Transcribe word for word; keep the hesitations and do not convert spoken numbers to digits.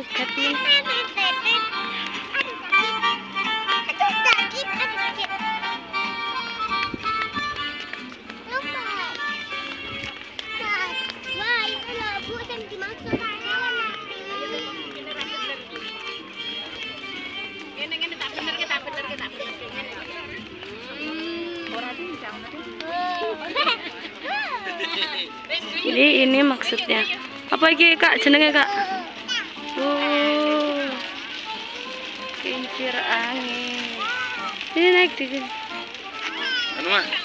Katin. Jadi ini maksudnya. Apa iki Kak jenenge Kak? Oh. Kincir angin. Sini naik di sini. Anu Mak.